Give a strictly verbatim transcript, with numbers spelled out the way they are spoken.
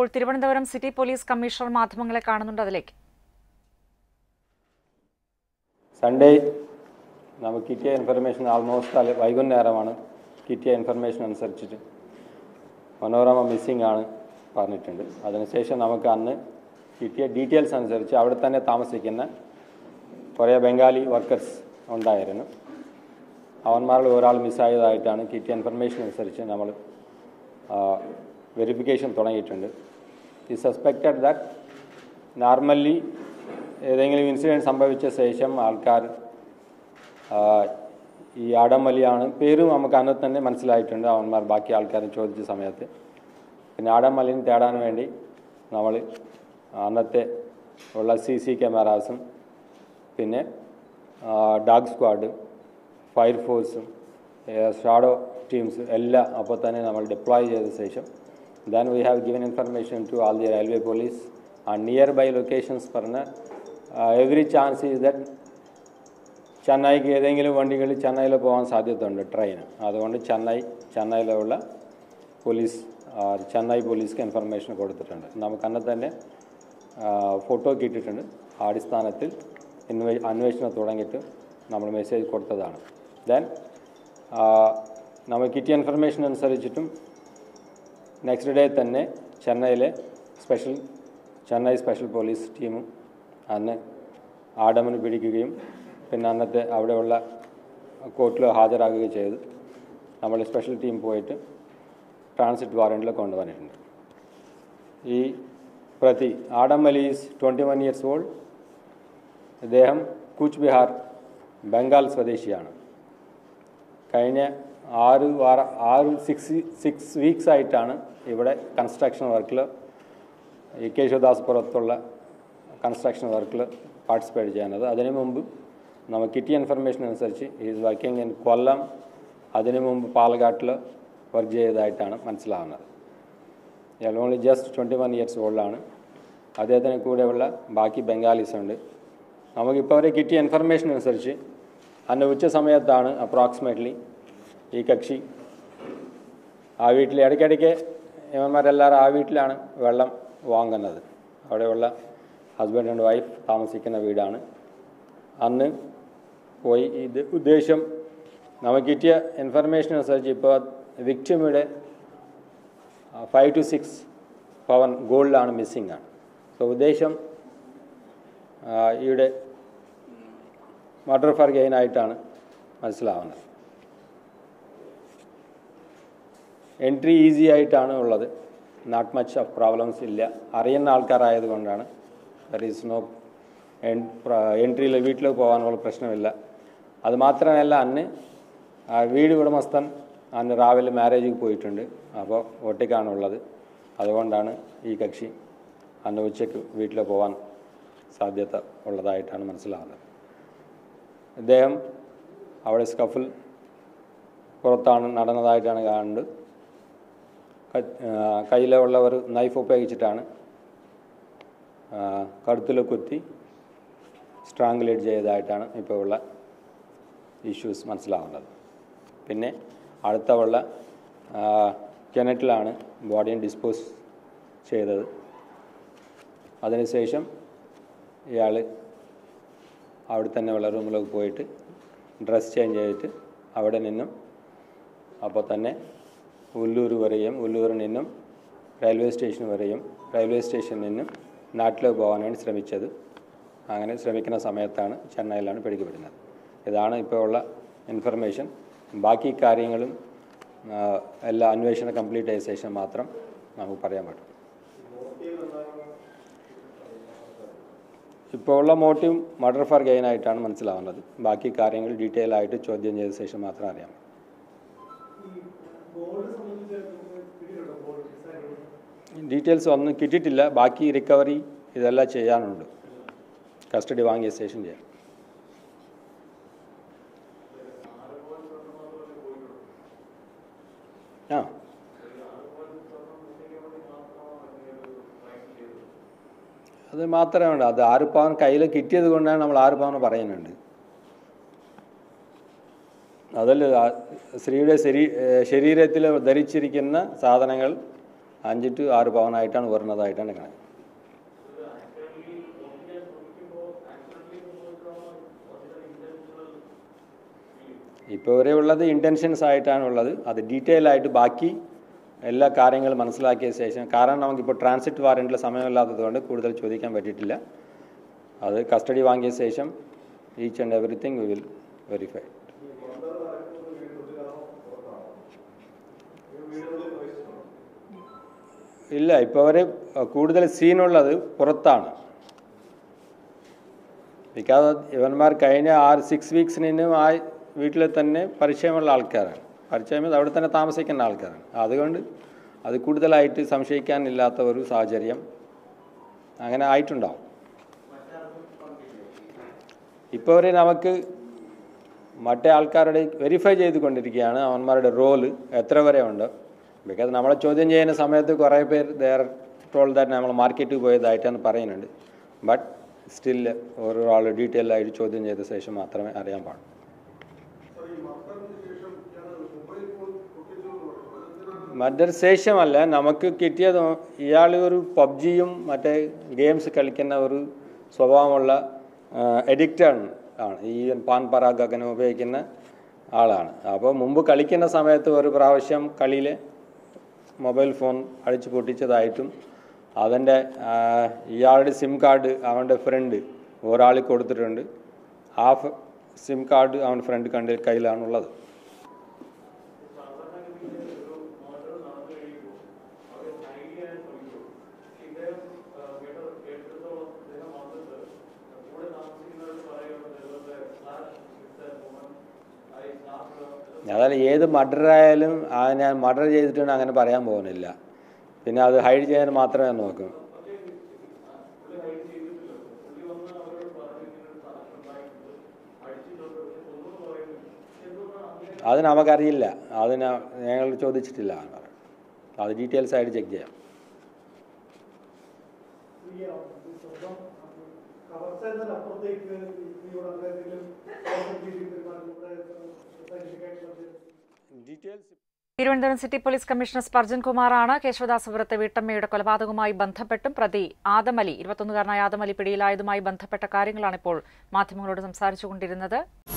ഇപ്പോൾ Thiruvananthapuram city police commissioner മാധ്യമങ്ങളെ കാണുന്നുണ്ട്. അതിലേക്ക് സൺഡേ നമുക്ക് കിട്ടിയ ഇൻഫർമേഷൻ ആൾമോസ്റ്റ് അല്ല വൈകുന്നേരമാണ് കിട്ടിയ ഇൻഫർമേഷൻ അനുസരിച്ചിട്ട് മനോരമ മിസ്സിംഗ് ആണ് പറഞ്ഞിട്ടുണ്ട്. അതിനുശേഷം നമുക്ക് അന്ന് കിട്ടിയ ഡീറ്റെയിൽസ് അനുസരിച്ച് അവിടെ തന്നെ താമസിക്കുന്ന കുറേ ബംഗാളി വർക്കേഴ്സ് ഉണ്ടായിരുന്നു. അവന്മാരിൽ ഒരാൾ മിസ്സായതായിട്ടാണ് കിട്ടിയ ഇൻഫർമേഷൻ അനുസരിച്ച് നമ്മൾ വെരിഫിക്കേഷൻ തുടങ്ങിയിട്ടുണ്ട്. ഈ സസ്പെക്റ്റഡ് ദാറ്റ് നോർമലി ഏതെങ്കിലും ഇൻസിഡൻറ്റ് സംഭവിച്ച ശേഷം ആൾക്കാർ ഈ ആഡം അലിയാണ് പേരും നമുക്ക് അന്ന് തന്നെ മനസ്സിലായിട്ടുണ്ട്. അവന്മാർ ബാക്കി ആൾക്കാരെ ചോദിച്ച സമയത്ത് പിന്നെ ആഡം അലിനെ തേടാൻ വേണ്ടി നമ്മൾ അന്നത്തെ ഉള്ള സി സി ക്യാമറാസും പിന്നെ ഡോഗ് സ്ക്വാഡും ഫയർഫോഴ്സും ഷാഡോ ടീംസ് എല്ലാം അപ്പോൾ തന്നെ നമ്മൾ ഡിപ്ലോയ് ചെയ്ത ശേഷം then we have given information to all the railway police and nearby locations പറഞ്ഞ എവറി ചാൻസ് ഈസ് ദറ്റ് ചെന്നൈക്ക് ഏതെങ്കിലും വണ്ടികളിൽ ചെന്നൈയിൽ പോകാൻ സാധ്യതയുണ്ട് ട്രെയിൻ. അതുകൊണ്ട് ചെന്നൈ ചെന്നൈയിലുള്ള പോലീസ് ചെന്നൈ പോലീസ്ക്ക് ഇൻഫർമേഷൻ കൊടുത്തിട്ടുണ്ട്. നമുക്ക് അന്ന് തന്നെ ഫോട്ടോ കിട്ടിയിട്ടുണ്ട്. ആ അടിസ്ഥാനത്തിൽ ഇൻവേ അന്വേഷണം തുടങ്ങിയിട്ട് നമ്മൾ മെസ്സേജ് കൊടുത്തതാണ്. ദെൻ നമുക്ക് കിട്ടിയ ഇൻഫർമേഷൻ അനുസരിച്ചിട്ടും നെക്സ്റ്റ് ഡേ തന്നെ ചെന്നൈയിലെ സ്പെഷ്യൽ ചെന്നൈ സ്പെഷ്യൽ പോലീസ് ടീമും അന്ന് ആഡമിന് പിടിക്കുകയും പിന്നെ അന്നത്തെ അവിടെയുള്ള കോർട്ടിൽ ഹാജരാകുകയും ചെയ്ത് നമ്മൾ സ്പെഷ്യൽ ടീം പോയിട്ട് ട്രാൻസിറ്റ് വാറൻറ്റിൽ കൊണ്ടുവന്നിട്ടുണ്ട്. ഈ പ്രതി Adam Ali is twenty one years old. ഇദ്ദേഹം കൂച്ച് ബിഹാർ ബംഗാൾ സ്വദേശിയാണ്. കഴിഞ്ഞ ആറ് വാര ആറ് സിക്സ് സിക്സ് വീക്സ് ആയിട്ടാണ് ഇവിടെ കൺസ്ട്രക്ഷൻ വർക്കിൽ ഈ കേശവദാസ്പുരത്തുള്ള കൺസ്ട്രക്ഷൻ വർക്കിൽ പാർട്ടിസിപ്പേറ്റ് ചെയ്യുന്നത്. അതിനു മുമ്പ് നമുക്ക് കിട്ടിയ ഇൻഫർമേഷൻ അനുസരിച്ച് ഈസ് വർക്കിംഗ് ഇൻ കൊല്ലം, അതിനു മുമ്പ് പാലക്കാട്ടിൽ വർക്ക് ചെയ്തതായിട്ടാണ് മനസ്സിലാവുന്നത്. ഇയാൾ only just twenty one years ഓൾഡാണ്. അദ്ദേഹത്തിന് കൂടെയുള്ള ബാക്കി ബംഗാളീസ് ഉണ്ട്. നമുക്കിപ്പോൾ അവരെ കിട്ടിയ ഇൻഫർമേഷൻ അനുസരിച്ച് അന്ന് ഉച്ച സമയത്താണ് അപ്രോക്സിമേറ്റ്ലി ഈ കക്ഷി ആ വീട്ടിൽ ഇടയ്ക്കിടയ്ക്ക് ഇവന്മാരെല്ലാവരും ആ വീട്ടിലാണ് വെള്ളം വാങ്ങുന്നത്. അവിടെയുള്ള ഹസ്ബൻഡ് ആൻഡ് വൈഫ് താമസിക്കുന്ന വീടാണ്. അന്ന് പോയി ഇത് ഉദ്ദേശം നമുക്ക് കിട്ടിയ ഇൻഫർമേഷൻ അനുസരിച്ച് ഇപ്പോൾ വിക്ടിമിയുടെ ഫൈവ് ടു സിക്സ് പവൻ ഗോൾഡാണ് മിസ്സിംഗ് ആണ്. സോ ഉദ്ദേശം ഇവിടെ മർഡർ ഫോർ ഗെയിൻ ആയിട്ടാണ് മനസ്സിലാവുന്നത്. എൻട്രി ഈസി ആയിട്ടാണ് ഉള്ളത്. നോട്ട് മച്ച് ഓഫ് പ്രോബ്ലംസ് ഇല്ല. അറിയുന്ന ആൾക്കാരായതുകൊണ്ടാണ്. ദർ ഈസ് നോ എൻട്രിയിൽ വീട്ടിൽ പോകാനുള്ള പ്രശ്നമില്ല. അതുമാത്രമല്ല അന്ന് വീട് ഉടമസ്ഥൻ അന്ന് രാവിലെ മാരേജിൽ പോയിട്ടുണ്ട്. അപ്പോൾ ഒറ്റയ്ക്കാണുള്ളത്. അതുകൊണ്ടാണ് ഈ കക്ഷി അന്ന് ഉച്ചയ്ക്ക് വീട്ടിൽ പോകാൻ സാധ്യത ഉള്ളതായിട്ടാണ് മനസ്സിലാവുന്നത്. ഇദ്ദേഹം അവിടെ സ്കഫിൽ പുറത്താണ് നടന്നതായിട്ടാണ് കാണുന്നത്. കയ്യിലുള്ള ഒരു നൈഫ് ഉപയോഗിച്ചിട്ടാണ് കഴുത്തിൽ കുത്തി സ്ട്രാങ്കുലേറ്റ് ചെയ്തതായിട്ടാണ് ഇപ്പോൾ ഉള്ള ഇഷ്യൂസ് മനസ്സിലാവുന്നത്. പിന്നെ അടുത്ത ഉള്ള കിണറ്റിലാണ് ബോഡിയെ ഡിസ്പോസ് ചെയ്തത്. അതിനുശേഷം ഇയാൾ അവിടെ തന്നെ ഉള്ള റൂമിലേക്ക് പോയിട്ട് ഡ്രസ് ചേഞ്ച് ചെയ്തിട്ട് അവിടെ നിന്നും അപ്പോൾ തന്നെ ഉല്ലൂർ വരെയും ഉല്ലൂരിൽ നിന്നും റെയിൽവേ സ്റ്റേഷൻ വരെയും റെയിൽവേ സ്റ്റേഷനിൽ നിന്നും നാട്ടിലേക്ക് പോകാനാണ് ശ്രമിച്ചത്. അങ്ങനെ ശ്രമിക്കുന്ന സമയത്താണ് ചെന്നൈയിലാണ് പിടിക്കപ്പെടുന്നത്. ഇതാണ് ഇപ്പോൾ ഉള്ള ഇൻഫർമേഷൻ. ബാക്കി കാര്യങ്ങളും എല്ലാ അന്വേഷണം കംപ്ലീറ്റ് ആയ ശേഷം മാത്രം നമുക്ക് പറയാൻ പറ്റും. ഇപ്പോൾ ഉള്ള മോട്ടീവ് മർഡർ ഫോർ ഗെയിൻ ആയിട്ടാണ് മനസ്സിലാവുന്നത്. ബാക്കി കാര്യങ്ങൾ ഡീറ്റെയിൽ ആയിട്ട് ചോദ്യം ചെയ്ത ശേഷം മാത്രം അറിയാം. ഡീറ്റെയിൽസ് ഒന്നും കിട്ടിയിട്ടില്ല. ബാക്കി റിക്കവറി ഇതെല്ലാം ചെയ്യാനുണ്ട്. കസ്റ്റഡി വാങ്ങിയ ശേഷം ചെയ്യാം. ആ അത് മാത്രമേ ഉള്ളൂ. അത് ആറ് പവൻ കയ്യിൽ കിട്ടിയത് കൊണ്ടാണ് നമ്മൾ ആറ് പവൻ പറയുന്നുണ്ട്. അതിൽ സ്ത്രീയുടെ ശരീ ശരീരത്തിൽ ധരിച്ചിരിക്കുന്ന സാധനങ്ങൾ അഞ്ച് ടു ആറ് പവനായിട്ടാണ് വരുന്നതായിട്ടാണ് കണക്ക്. ഇപ്പോൾ വരെ ഉള്ളത് ഇൻറ്റൻഷൻസ് ആയിട്ടാണുള്ളത്. അത് ഡീറ്റെയിൽ ആയിട്ട് ബാക്കി എല്ലാ കാര്യങ്ങളും മനസ്സിലാക്കിയ ശേഷം, കാരണം നമുക്കിപ്പോൾ ട്രാൻസിറ്റ് വാറൻറ്റിൽ സമയമില്ലാത്തതുകൊണ്ട് കൂടുതൽ ചോദിക്കാൻ പറ്റിയിട്ടില്ല. അത് കസ്റ്റഡി വാങ്ങിയ ശേഷം each and everything we will verify. ഇല്ല, ഇപ്പോൾ വരെ കൂടുതൽ സീനുള്ളത് പുറത്താണ്. ബിക്കോസ് ഇവന്മാർ കഴിഞ്ഞ ആറ് സിക്സ് വീക്സിനും ആ വീട്ടിൽ തന്നെ പരിചയമുള്ള ആൾക്കാരാണ്. പരിചയം അവിടെ തന്നെ താമസിക്കുന്ന ആൾക്കാരാണ്. അതുകൊണ്ട് അത് കൂടുതലായിട്ട് സംശയിക്കാനില്ലാത്ത ഒരു സാഹചര്യം അങ്ങനെ ആയിട്ടുണ്ടാവും. ഇപ്പോൾ വരെ നമുക്ക് മറ്റേ ആൾക്കാരുടെ വെരിഫൈ ചെയ്തുകൊണ്ടിരിക്കുകയാണ് അവന്മാരുടെ റോള് എത്ര വരെ ഉണ്ട്. ബിക്കോസ് നമ്മളെ ചോദ്യം ചെയ്യുന്ന സമയത്ത് കുറേ പേർ ദർ ടോൾ ദാറ്റ് നമ്മൾ മാർക്കറ്റിൽ പോയതായിട്ടാണ് പറയുന്നുണ്ട്. ബട്ട് സ്റ്റിൽ ഒരാൾ ഡീറ്റെയിൽ ആയിട്ട് ചോദ്യം ചെയ്ത ശേഷം മാത്രമേ അറിയാൻ പാടുള്ളൂ. മറ്റൊരു ശേഷമല്ല, നമുക്ക് കിട്ടിയത് ഇയാൾ ഒരു പബ്ജിയും മറ്റേ ഗെയിംസ് കളിക്കുന്ന ഒരു സ്വഭാവമുള്ള എഡിക്റ്റാണ് ആണ് ഈ പാൻ പരാഗ് അങ്ങനെ ഉപയോഗിക്കുന്ന ആളാണ്. അപ്പോൾ മുമ്പ് കളിക്കുന്ന സമയത്ത് ഒരു പ്രാവശ്യം കളിയിൽ മൊബൈൽ ഫോൺ അടിച്ചു പൊട്ടിച്ചതായിട്ടും അതിൻ്റെ ഇയാളുടെ സിം കാർഡ് അവൻ്റെ ഫ്രണ്ട് ഒരാൾ കൊടുത്തിട്ടുണ്ട്. ആ സിം കാർഡ് അവൻ ഫ്രണ്ട് കണ്ട് കയ്യിലാണുള്ളത്. അതായത് ഏത് മർഡറായാലും ആ ഞാൻ മർഡർ ചെയ്തിട്ടുണ്ട് അങ്ങനെ പറയാൻ പോകുന്നില്ല. പിന്നെ അത് ഹൈഡ് ചെയ്യാൻ മാത്രമേ നോക്കൂ. അത് നമുക്കറിയില്ല, അത് ഞങ്ങൾ ചോദിച്ചിട്ടില്ല. അത് ഡീറ്റെയിൽസ് ആയിട്ട് ചെക്ക് ചെയ്യാം. Thiruvananthapuram city police commissioner Sparjan കുമാറാണ് കേശവദാസപുരത്തെ വീട്ടമ്മയുടെ കൊലപാതകവുമായി ബന്ധപ്പെട്ടും പ്രതി ആദമലി ഇരുപത്തൊന്നുകാരനായ ആദമലി പിടിയിലായതുമായി ബന്ധപ്പെട്ട കാര്യങ്ങളാണ് ഇപ്പോൾ മാധ്യമങ്ങളോട് സംസാരിച്ചുകൊണ്ടിരുന്നത്.